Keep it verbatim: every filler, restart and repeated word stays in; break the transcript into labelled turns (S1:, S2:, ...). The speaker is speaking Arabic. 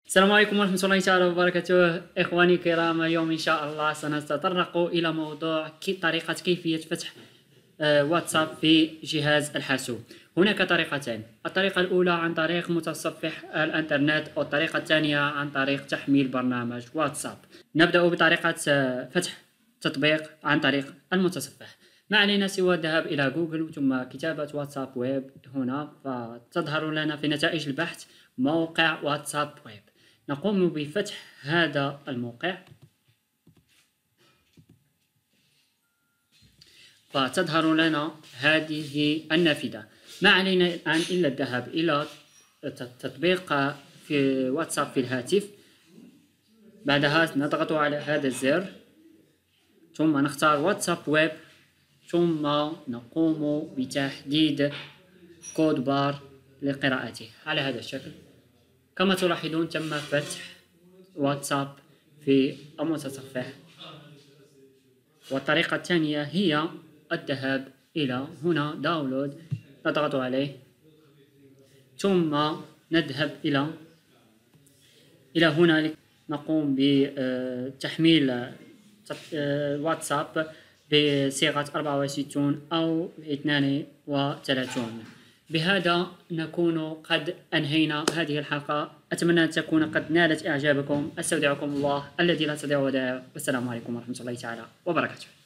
S1: السلام عليكم ورحمة الله تعالى وبركاته. إخواني الكرام، اليوم إن شاء الله سنتطرق إلى موضوع كي طريقة كيفية فتح واتساب في جهاز الحاسوب. هناك طريقتان: الطريقة الأولى عن طريق متصفح الإنترنت، والطريقة الثانية عن طريق تحميل برنامج واتساب. نبدأ بطريقة فتح تطبيق عن طريق المتصفح. ما علينا سوى الذهاب إلى جوجل ثم كتابة واتساب ويب هنا، فتظهر لنا في نتائج البحث موقع واتساب ويب. نقوم بفتح هذا الموقع، فتظهر لنا هذه النافذة. ما علينا الآن إلا الذهاب إلى تطبيق في واتساب في الهاتف. بعدها نضغط على هذا الزر، ثم نختار واتساب ويب، ثم نقوم بتحديد كود بار لقراءته على هذا الشكل. كما تلاحظون تم فتح واتساب في المتصفح. والطريقة الثانية هي الذهاب إلى هنا داونلود، نضغط عليه، ثم نذهب إلى إلى هنا نقوم بتحميل واتساب بصيغة أربعة وستين أو اثنان وثلاثين. بهذا نكون قد أنهينا هذه الحلقة. أتمنى أن تكون قد نالت إعجابكم. أستودعكم الله الذي لا تضيع ودائعه، والسلام عليكم ورحمة الله تعالى وبركاته.